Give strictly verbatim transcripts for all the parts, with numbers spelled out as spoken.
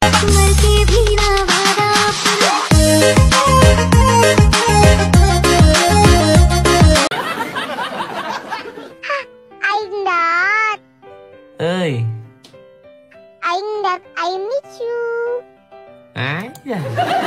Ơi. Anh Đạt, I miss you. Ái da.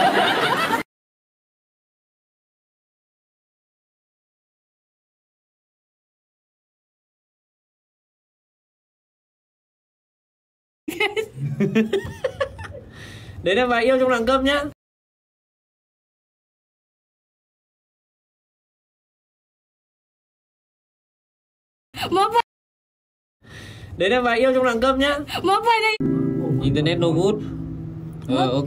Đấy là bài yêu trong đẳng cấp nhá. Một bài. Đấy là bài yêu trong đẳng cấp nhá. Một bài đây. Internet no good. Ờ ok.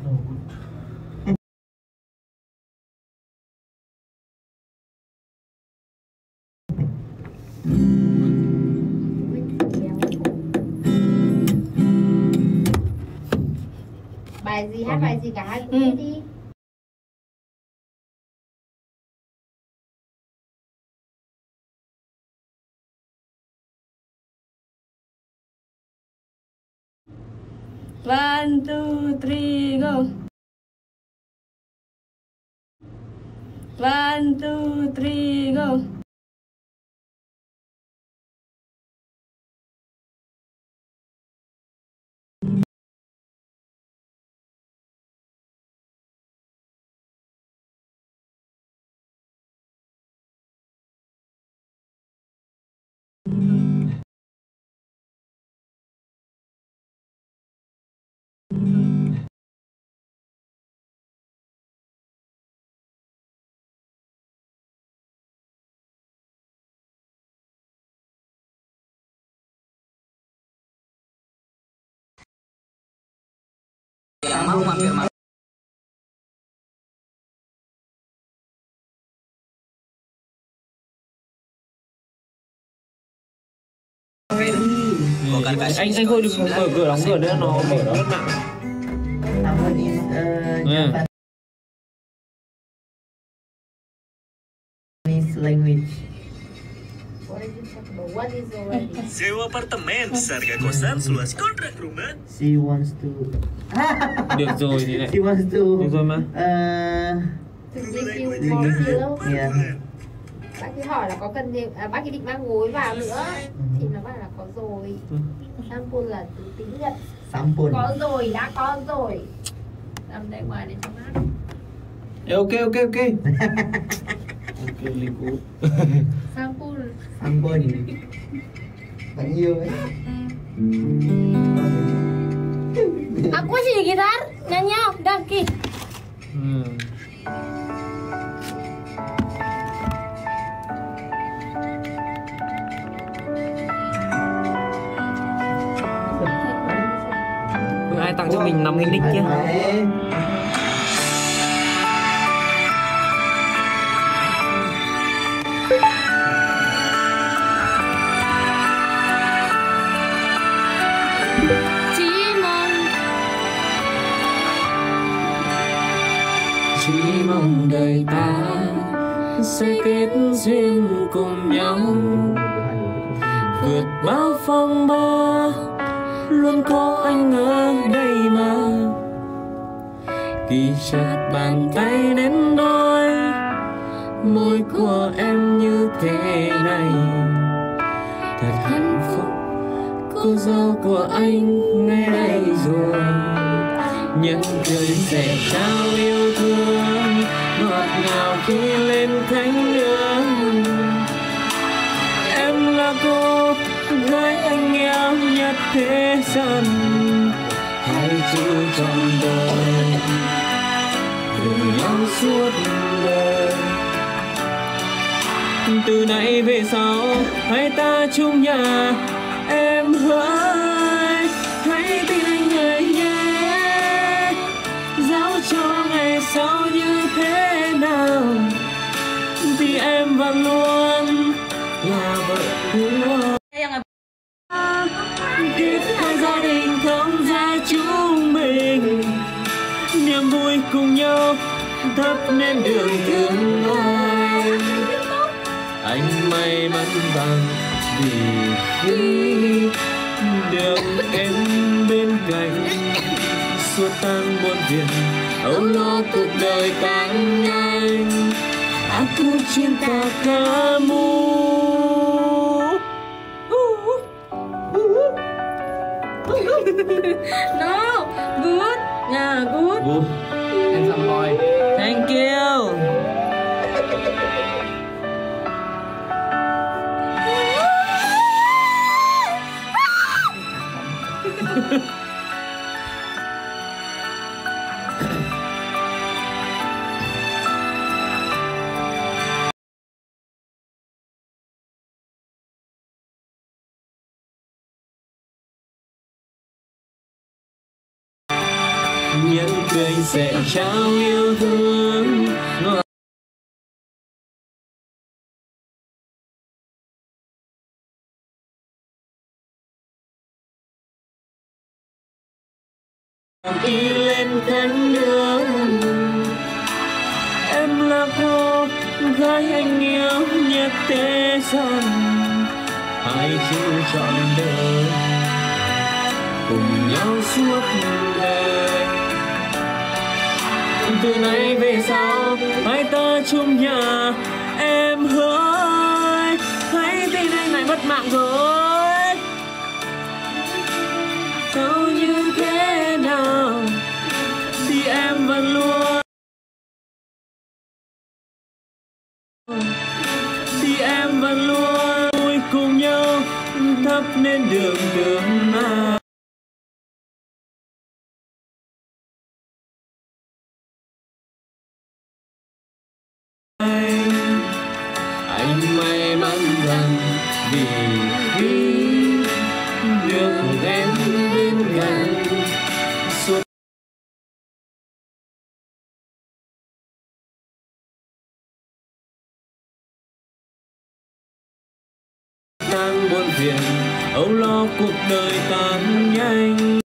Bài gì hát bài gì cả hai cùng biết đi. One, two, three, go. One, two, three, go. Mau mampir mau. Anh anh thôi đừng mở cửa đóng cửa nữa, nó bị rất nặng. Yeah. Language. What is already? Sewa apartemen, harga kosan, seluas kontrak rumah. She wants to. Được rồi thì lại. She wants to. Được rồi mà. Uh, To give you more pillow. yeah. Bác ấy hỏi là có cần thêm, à, bác ấy định mang gối vào nữa thì nó bảo là có rồi. Sample là từ tiếng Nhật. Sample. Có rồi, đã có rồi. Nằm đây ngoài để cho mát. Ok ok ok. Ok liquid. Sample. Sample. Bạn yêu ấy. Aku sih gitar, nyanyi, daki. Ừ. Ai tặng cho mình năm nghìn nick chứ? Chỉ mong Chỉ mong đời ta sẽ kết duyên cùng nhau, vượt bao phong ba, luôn có anh ở đây mà. Kỳ chặt bàn tay đến đôi, môi của em như thế này, thật hạnh phúc. Cô dâu của anh ngay đây rồi, nhẫn cười sẽ trao yêu thương ngọt ngào khi lên thánh đường. Em là cô gái anh nghèo nhất thế gian, hãy chịu trọn đời cùng nhau suốt đời. Từ nay về sau hai ta chung nhà, em hỡi hãy tin anh người nhé, dẫu cho ngày sau như thế nào thì em vẫn luôn là vợ của. Kết hai gia đình thông gia chúng mình, niềm vui cùng nhau thắp nên đường tương lai. Anh may mắn bằng vì khi được em bên cạnh, xua tan buồn phiền, âu lo cuộc đời càng nhanh. Aku cinta kamu. No, good. Yeah, good. Good. Handsome boy. Thank you. Những cười sẽ trao yêu thương ngọt đi lên cánh đường. Em là cô gái anh yêu nhất thế gian, hai chữ trọn đời cùng nhau suốt đời. Từ nay về sau hai ta chung nhà, em hỡi hãy tin anh lại mất mạng rồi. Dẫu như thế nào thì em vẫn luôn, thì em vẫn luôn vui cùng nhau thắp nên đường đường nào. Anh may mắn rằng vì khi được em bên cạnh suốt tan buồn phiền, âu lo cuộc đời tan nhanh.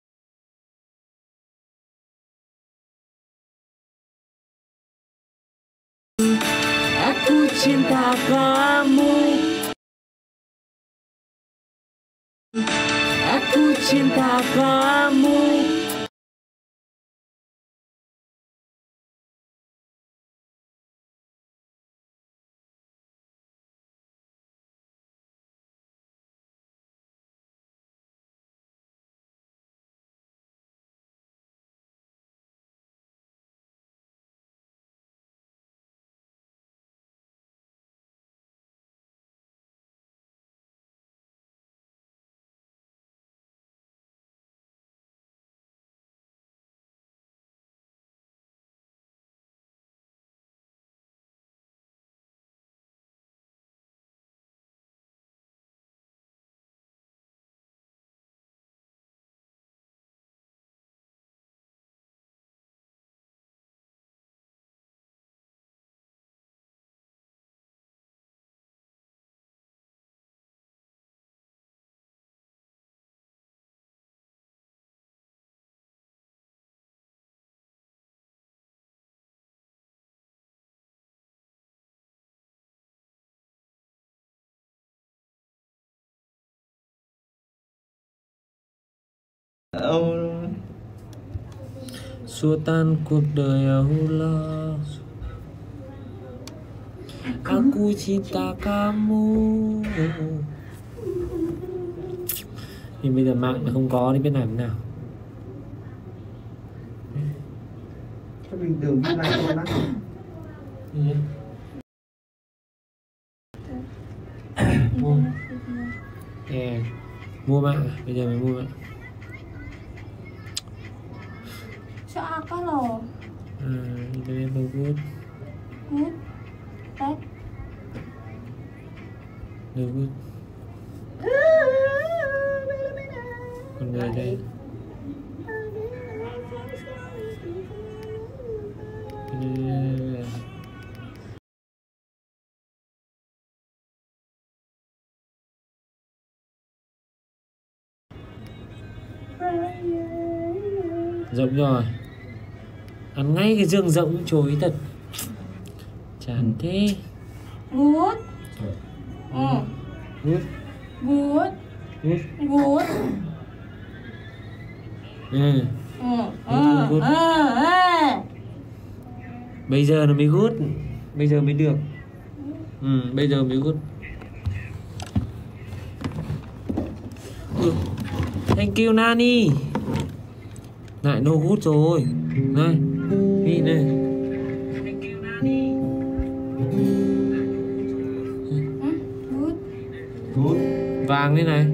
Aku cinta kamu. Aku cinta kamu. Âu Xua tan cuộc đời âu lo. Aku cinta kamu. Thì bây giờ mạng không có thì biết làm thế nào. Cho mình tưởng như này thôi lắm. Mua yeah. Mua mạng, bây giờ mình mua mạng. So apa lo? À, internet no good. Good. Bad. No good. Con người đây. Rộng rồi. Ăn ngay cái giường rộng chối thật. Chán thế. Good. Ừ. Good. Good. Good. Good. Ừ. Ừ. Ừ, good. Ừ. Ừ. Bây giờ nó mới good. Bây giờ mới được. Ừ, bây giờ mới good. Ừ. Thank you Nani. Lại no good rồi. Này. Đi này. Thank you Nani. Good. Good. Vàng đây này.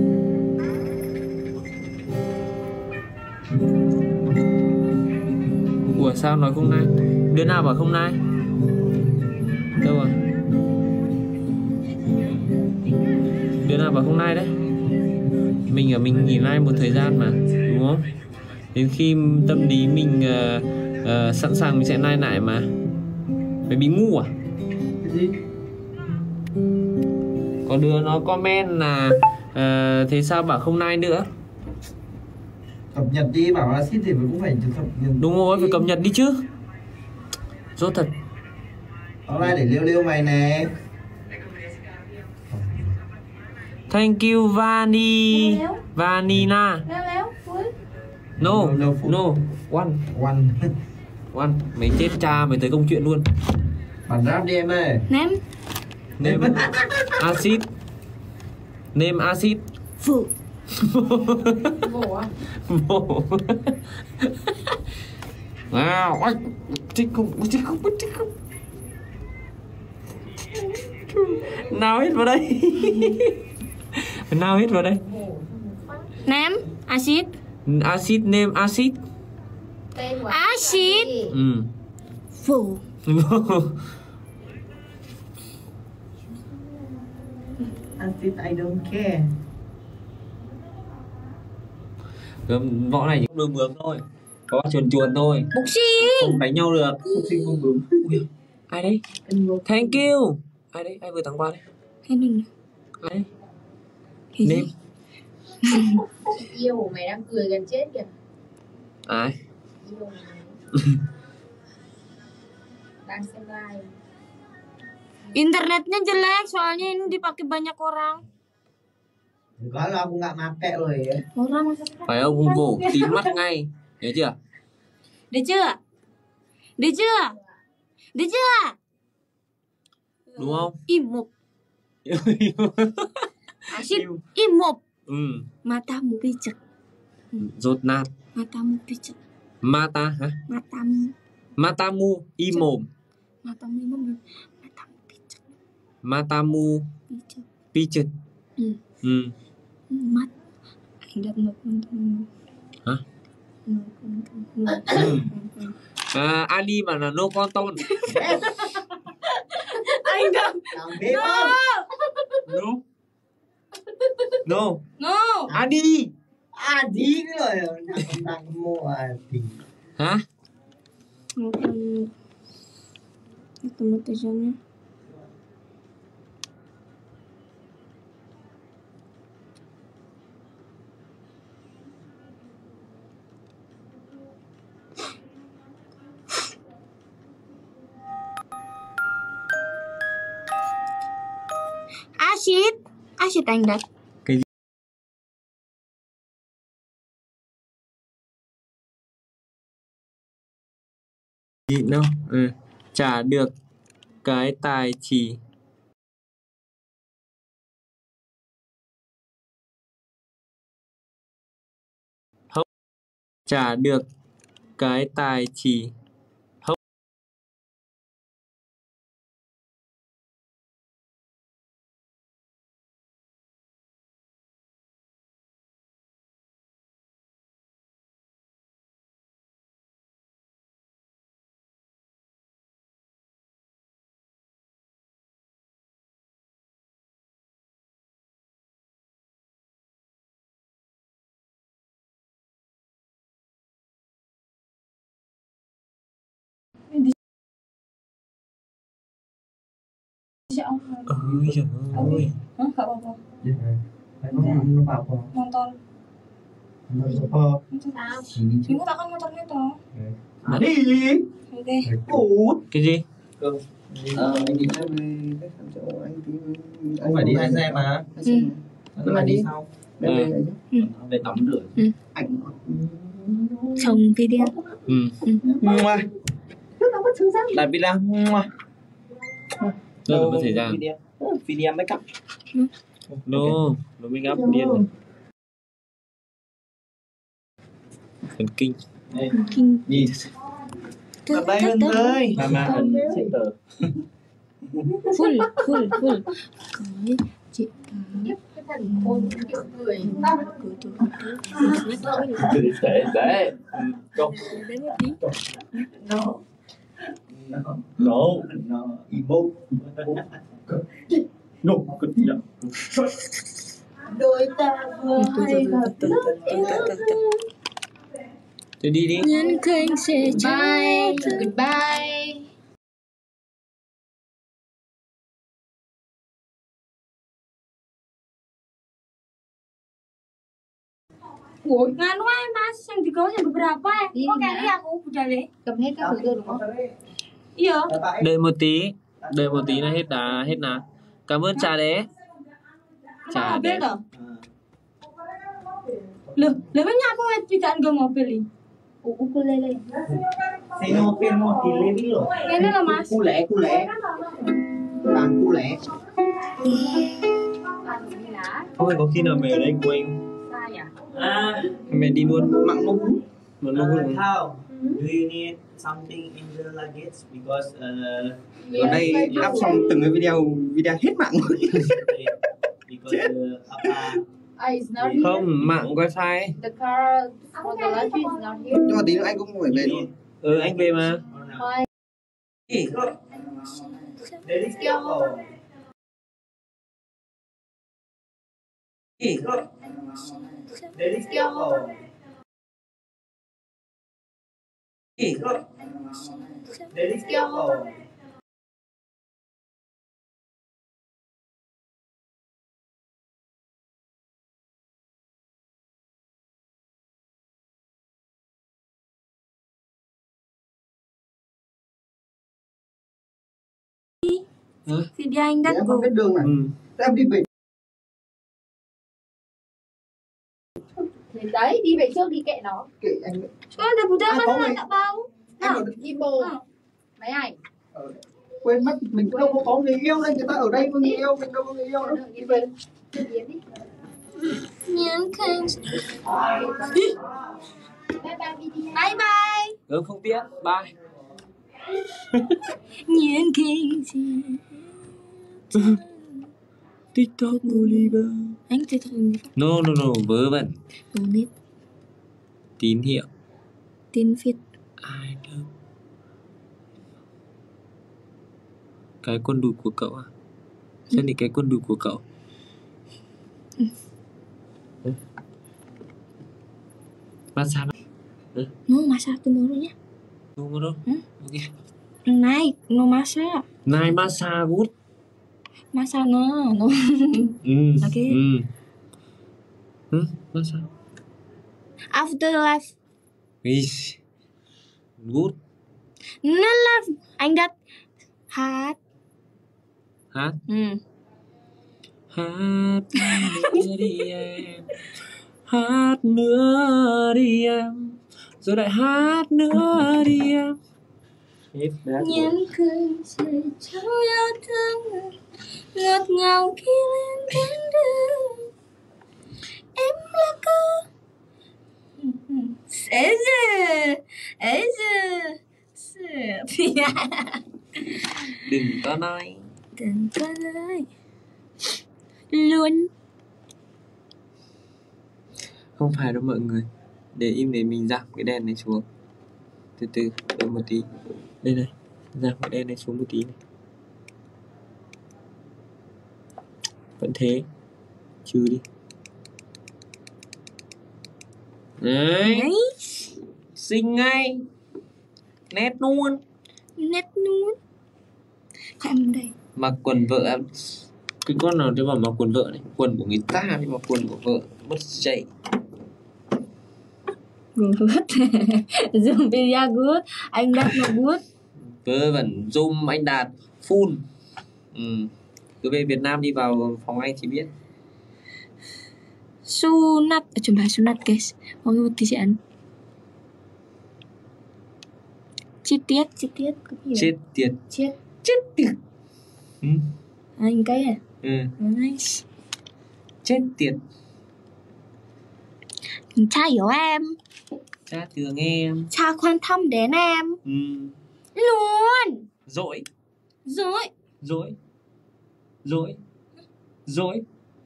Ủa sao nói không nai? Đứa nào bảo không nai? Đâu rồi? Đứa nào bảo không nai đấy? Mình ở mình nghỉ nai một thời gian mà, đúng không? Đến khi tâm lý mình uh, uh, sẵn sàng mình sẽ nai lại mà. Mày bị ngu à? Cái gì? Có đứa nó comment là uh, thế sao bảo không nai nữa? Cập nhật đi, bảo là ship thì cũng phải cập nhật. Đúng rồi, phải cập nhật đi chứ. Rốt thật. Online để liêu liêu mày nè. Thank you Vani. Léo. Vanina. Léo léo. Good. No, No, no food. no, one, One. one. Mày chết cha mày tới công chuyện luôn. Bản rap đi em ơi. Ném. Name acid. Name acid. Phụ. Bổ à? Bổ. Wow, ôi, thích không, thích không, thích không. Nào hết vào đây. Nào hết vào đây. Ném. Acid. Acid, name acid. Tên của Acid. Ừ. Phụ. Acid I don't care. Võ này chỉ có bướm bướm thôi, có chuồn chuồn thôi, Bốc xi. không đánh nhau được. Không sinh không bướm. Ui, ai đấy? Thank you. Ai đấy? Ai vừa tặng quà đấy? Cái này. Ai đấy? Cái gì? Name. Chị yêu của mày đang cười gần chết kìa. Ai? Yêu của mày. Đang xem live. Internetnya jelek soalnya ini dipakai banyak orang. Kalau aku nggak make loh ya. Orang masa Phải ông hùng vổ tím mắt ngay, nhớ chưa? Được chưa? Được chưa? Được chưa? Đúng không? Im một. Acid im một. Ừ. Matamu pijak. Rốt nát. Matamu pijak. Mata hả? Matamu. Matamu im mồm. Matamu im mồm. Matamu pijak. Matamu Pijak. pijet. Ừ. Ừ. Mat. Anh đặt một con thùng. Hả? Một con thùng. Ừ. À, Ali bảo là no con ton. Anh đặt. Làm biết không? No. No. No. Adi. À đi rồi. Đang mua à thì. Hả? Một con. Itu một tay chân nhé. Acid. Acid anh đặt. Cái gì? Gì đâu? Ừ. Trả được cái tài chỉ. Không. Trả được cái tài chỉ. Không. Ôi trời ơi. Hah, gak apa-apa. Emang lupa apa? Nonton. Nonton apa? Sao? Sini chứ. Minggu takkan motornya toh. À đi. Oke. Ủa. Cái gì? Ờ, anh đi theo với khách sạn chỗ anh tí. Ông phải đi hai xe mà. Ừ. Nhưng mà đi sau. Ừ. Về Về tắm rửa. ảnh Xong video. Ừ. Mua. Đặt video. Mua. Đâu là mất thời gian. Video. Video make up. No, nó make up điên rồi. Thần kinh. Kinh. Gì? Tớ- Ở đây tớ- bên tớ- ơi. Mama hình center. Full, full, full. Cái chị Tiếp cái thần côn kiểu người. của tôi Để để để. Công. đấy một tí. No. No. No. No. Emote. No, good job. Đôi ta vừa Từ hay từ gặp từ từ từ từ từ từ. Thôi đi đi. Nhân kênh sẽ Bye. cho Goodbye. Ủa, nganu aja mas, yang digawanya beberapa ya? Ini Kok kayak nah. ini aku udah deh. Cầm hết các thứ rồi đúng không? Iya. Đợi một tí. Đợi một tí là hết đá, hết ná. Cảm ơn trà đế. Trà Kenapa mobil đế. toh? Loh, lah banyak aku tidak nggak mobil ini. Ukulele. Sino pirmo delivery lo. Ini loh mas. Cu lẻ, cu lẻ. Làm cu lẻ. Ăn gì lá? Thôi có khi nào mày ở đây của anh? Sai à? À, Mày đi luôn. mặn nó bún. Mà nó Uh, cũng how? Do you need something in the luggage? Because uh, Ở đây đắp xong từng cái video video hết mạng rồi. Because uh, apa Ah, it's not here. không, mạng wifi. The car for the luggage is not here. Nhưng mà tí nữa anh cũng phải về luôn. Ừ, anh về mà. Bye. Let's go. Let's go. Let's go. Hả? Video anh Để đắt em của không biết đường này. Ừ. Em đi về. Đến đấy, đi về trước đi kệ nó. Kệ anh. Có ada budak À, kan có này. tak bau. Em ở Đi bồ. Ừ. Máy ảnh. Ờ, quên mất mình cũng đâu có có người yêu đây, người ta ở đây có người yêu, mình đâu có người yêu đâu. Đi về. Đi về đi. Nhân kênh. Bye bye Vy đi. Bye bye. Ừ, không tiếc. Bye. Nhân kênh sẽ TikTok Oliver. anh thấy thật gì vậy? No, no, no, vớ vẩn. Đồ nít, Tín hiệu. tin Việt. Ai đâu? Cái quân đùi của cậu à? Xem đi cái quân đùi của cậu. Ừ. Massage. Ừ. No masak tomorrow ya. Đúng không đâu? Ừ. Ok. Naik, no masak. Này massage good. Masak no. No. Ừ. Ok. Ừ. Ừ, massage. Afterlife. Ish. Good. No love. Anh đặt hát. Hát. Ừ. Hát nữa đi em. Hát nữa đi em. Rồi lại hát nữa đi em. Hết đã. Nhân kênh sẽ cho yêu thương ngọt ngào khi lên cánh đường. Em là cô. Sẽ giờ. Sẽ giờ. Sẽ. Đừng có nói. Đừng có nói. Luôn. Không phải đâu mọi người. Để im để mình giảm cái đèn này xuống. Từ từ, đợi một tí. Đây này, giảm cái đèn này xuống một tí này. Vẫn thế. Trừ đi. Đấy. Đấy. Xinh ngay. Nét luôn. Nét luôn. Có em đây. Mặc quần vợ em. Cái con nào để bảo mặc quần vợ này. Quần của người ta thì mặc quần của vợ. Mất dậy. Good. Zoom video good. Anh đặt nó good. Vớ vẩn zoom anh Đạt full. Ừ. Cứ về Việt Nam đi vào phòng anh chỉ biết. Sunat. Coba sunat guys. Mau ngerti sih an. Chi tiết, chi tiết có hiểu. Chết tiệt. Chết. Chết tiệt. Ừ. Anh cái à? Ừ. Nice. Chết tiệt. Cha hiểu em. Cha thương em. Cha quan tâm đến em. Ừ. Luôn. Dỗi. Dối. Dỗi. Dỗi. Dỗi.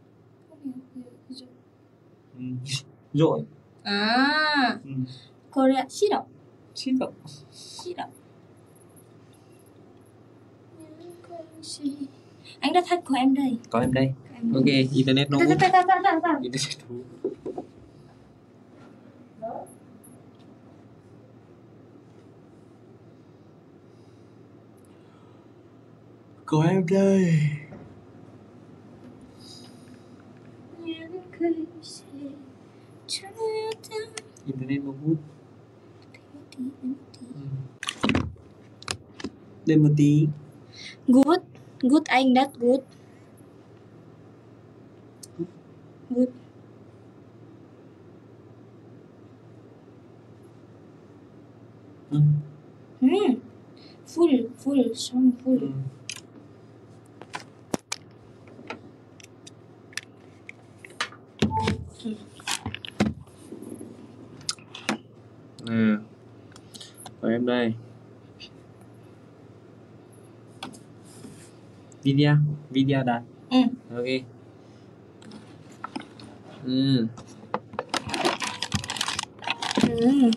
Ừ. Dỗi. À. Ừ. Korea 싫어. 싫어. 싫어. Anh đã thách của em đây. Có em đây. Em Ok, internet nó Ta, ta, ta, ta, ta, ta, ta. internet thú. Có em đây. Internet nó hút. Lên một tí. Good. Good anh that's good. Good. Ừ. Hmm. Full, full, song full. Ừ. Nè. Có em đây. Video, video đặt. Ừ. Ok. Ừ. Ừ.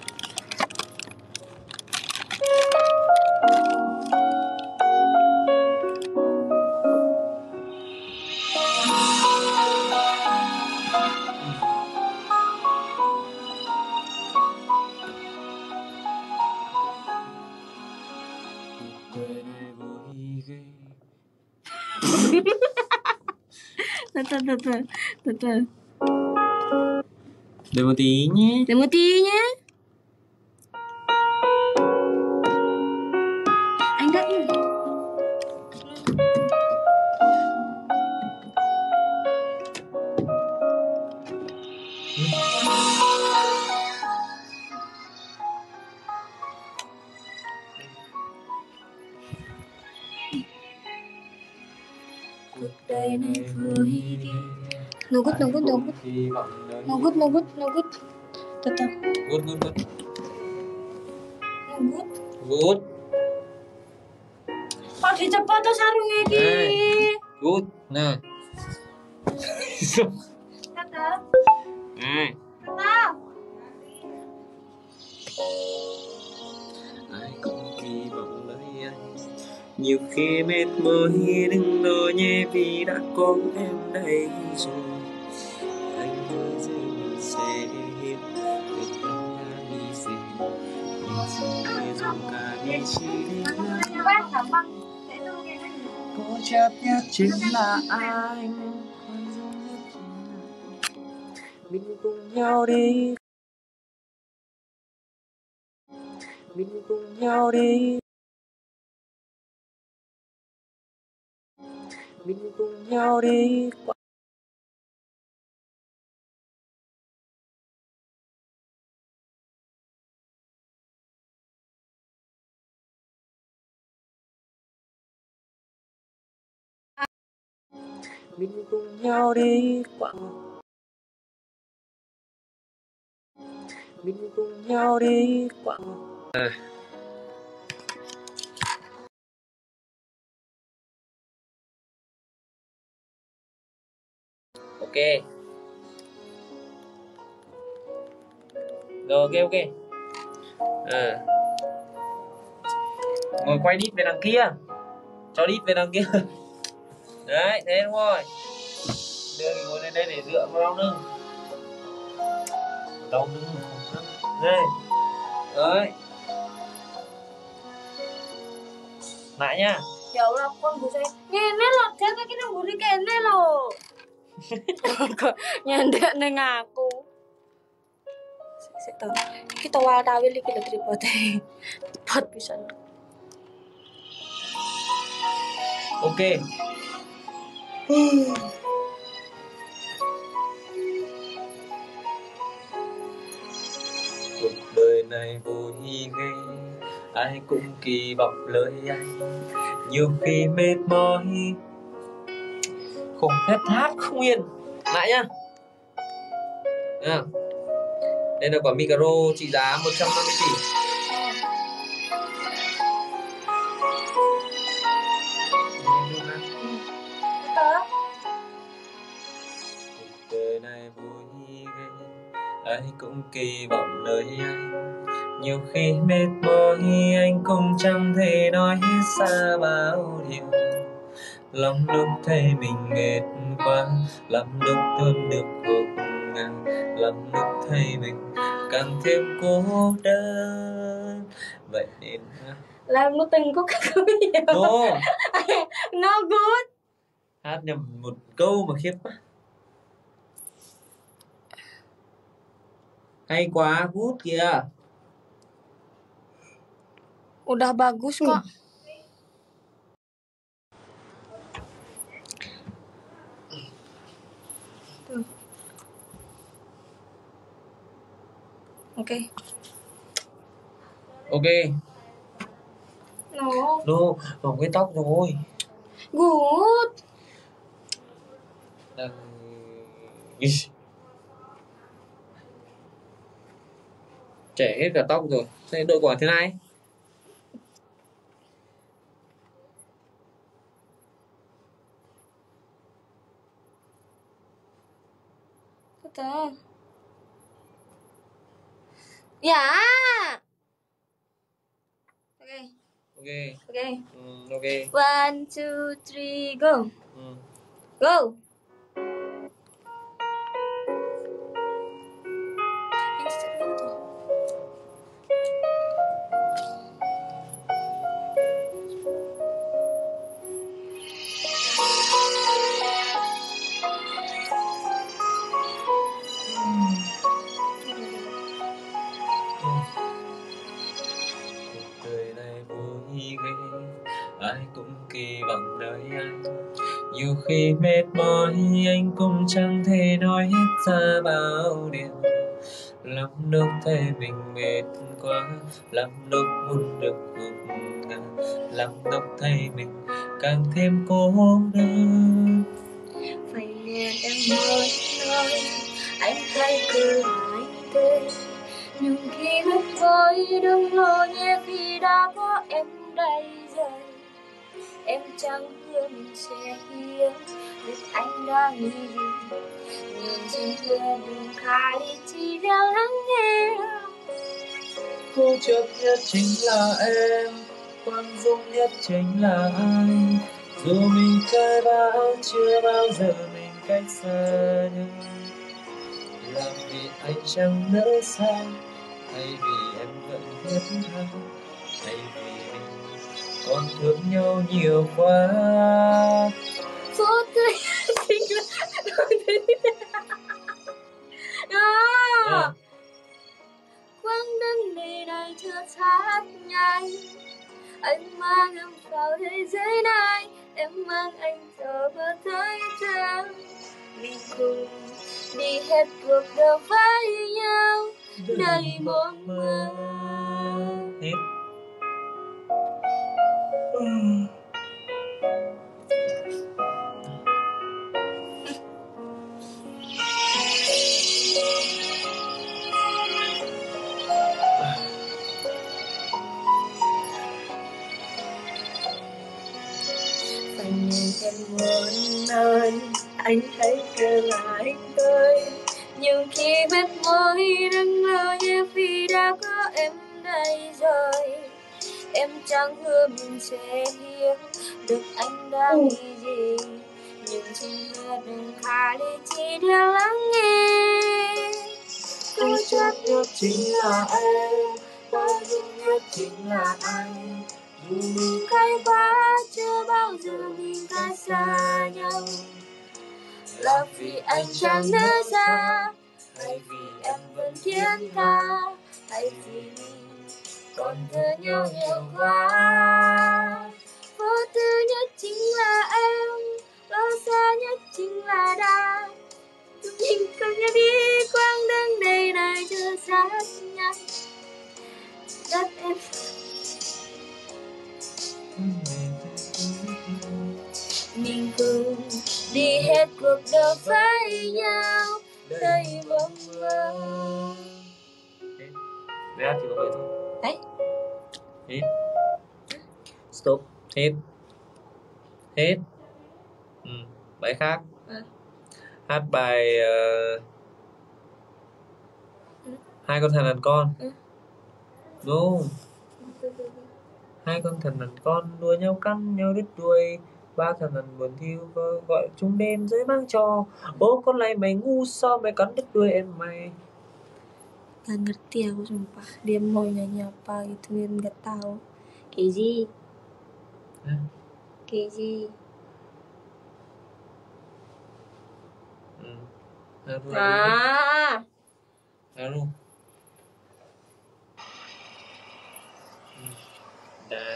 Từ từ từ từ từ từ. Đợi một tí nhé. Đợi một tí nhé. Anh cắt đi. Cuộc đời này vui ghê. No good, no good, no good. No good, no good, no good. Từ từ. Good, good, good. No good. Good. Pakai cepat tuh sarungnya Ki. Hey. Good. Nah. Tetap. Này. Tetap. Ai cũng kỳ vọng lấy anh. Nhiều khi mệt mỏi đừng lo nhé vì đã có em đây rồi. Anh hứa gì mình sẽ hiểu được anh đã nghĩ gì. Mình xin hãy dùng cả đi chỉ để làm. Có chấp nhất chính là anh. Còn duy nhất chính là mình cùng nhau đi. Mình cùng nhau đi. Mình cùng nhau đi. Mình cùng nhau đi qua. Mình cùng nhau đi qua. À. Ok. Rồi ok ok. À. Ngồi quay đít về đằng kia. Cho đít về đằng kia. Đấy, thế đúng rồi. Đưa cái gối lên đây để dựa vào đau lưng. Đau lưng không đây. Đấy. Lại nha. Ya Allah, kon gue saya ngene loh, dia kayak gini mburi kene loh. Kok nyandek neng aku. Sik to. Iki towal tawil iki lho tripote. Pot pisan. Ok. Cuộc đời này vui ghê. ai cũng kỳ vọng lời anh. Nhiều khi mệt mỏi, không phép hát không yên. Lại nhá. À, đây là quả micro trị giá một trăm năm mươi tỷ. Cuộc đời này vui ghê, ai cũng kỳ vọng lời anh. Nhiều khi mệt mỏi anh cũng chẳng thể nói hết xa bao điều. Lắm lúc thấy mình mệt quá, lắm lúc thương được gục ngã, lắm lúc thấy mình càng thêm cô đơn. Vậy nên làm nó từng có các câu nhiều. no, No good. hát nhầm một câu mà khiếp quá. Hay quá, good kìa. Udah bagus kok. Tuh. Ok. Ok. No. No, vòng cái tóc rồi. Good. Đang... Chảy hết cả tóc rồi. Thế đội quả thế này. Từ. Dạ. Ok. Ok. Ok. Ừ, ok. One, two, three, go. Ừ. Go. Cuộc đời này vui ghê, ai cũng kỳ vọng nơi anh. Nhiều khi mệt mỏi anh cũng chẳng thể nói hết ra bao điều. Lắm lúc thấy mình mệt quá, lắm lúc muốn được gục ngã, lắm lúc thấy mình càng thêm cô đơn. Vậy nên em muốn nói, anh thấy cứ là anh tên. Nhưng khi mất vội đừng lo nhé, vì đã có em đây rồi. Em chẳng hứa mình sẽ hiểu được anh đã nghĩ gì. Nhưng xin hứa đừng khai chỉ để lắng nghe. Cô chấp nhất chính là em, quan dung nhất chính là anh. Dù mình khai báo chưa bao giờ mình cách xa nhau. Là vì anh chẳng nỡ sao, hay vì em vẫn thiết tha, hay vì mình còn thương nhau nhiều quá. Phút tươi chính là Yeah. quãng đường đời này chưa sát nhanh. Anh mang em vào thế giới này, em mang anh trở vào thế gian. Mình cùng đi hết cuộc đời với nhau, đầy mộng mơ. Hết. Vậy nên em muốn nói, anh hãy kể lại anh tôi. Nhưng khi mệt mỏi đừng lo nhé, vì đã có em đây rồi. Em chẳng hứa mình sẽ hiểu được anh đang nghĩ gì. Nhưng xin hứa đừng khai đi chỉ để lắng nghe. Cô chấp nhất chính là em, quan dung nhất chính là anh. Dù mình Khai phá chưa bao giờ mình cách xa nhau. Là vì anh chẳng nỡ xa, hay vì em vẫn thiên tha, hay vì mình còn thương nhau nhiều quá. Vô tư nhất chính là em, lo xa nhất chính là ta. Chúng mình cùng nhau đi quãng đường đời này chưa sát nhau. Đất em cuộc đời với nhau đầy vòng vơ. Bài hát chỉ có vậy thôi. Đấy. Hết. Stop. Hết. Hết. Ừ. Bài khác. À. Hát bài uh... Ừ. Hai con thần đàn con. Ừ. No. Hai con thần đàn con đua nhau cắn nhau đứt đuôi. Ba thần đàn buồn thiêu gọi chúng đêm dưới mang trò. Bố con lại mày ngu sao mày cắn đứt đuôi em mày. Gak ngerti aku sumpah. Dia mau nyanyi apa gitu kan gak tahu. Keiji. Hah? Keiji. Ừ. Haru. À. Haru. Ừ. Đàn.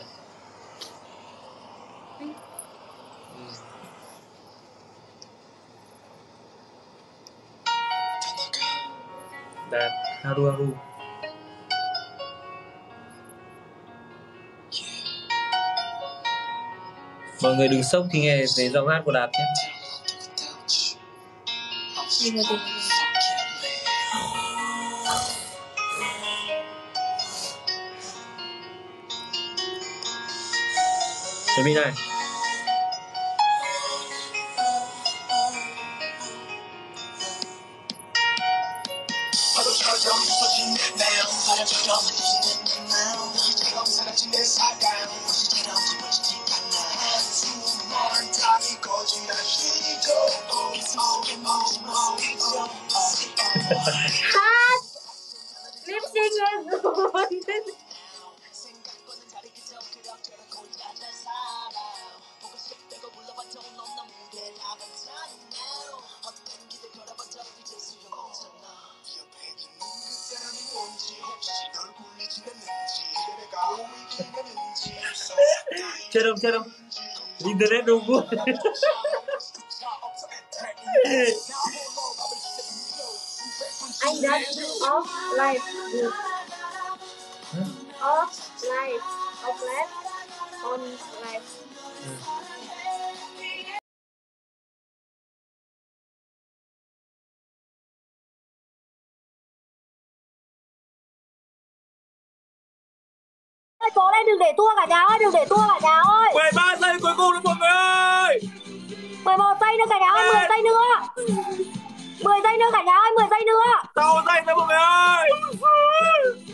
Ừ. Ừ. Đàn. Haru Haru. Mọi người đừng sốc khi nghe thấy giọng hát của Đạt nhé. Dengar dengar. Chuẩn bị này. Hát lip sync lên rồi. Chết không, chết không? Internet đâu vui. Anh đã off live được. Off live, off live, on live. Cố lên, đừng để tua cả nhà ơi, đừng để tua cả nhà ơi. mười ba giây cuối cùng đó mọi người ơi. mười một giây nữa cả nhà ơi, mười giây nữa. mười giây nữa cả nhà ơi, mười giây nữa. sáu giây nữa mọi người ơi.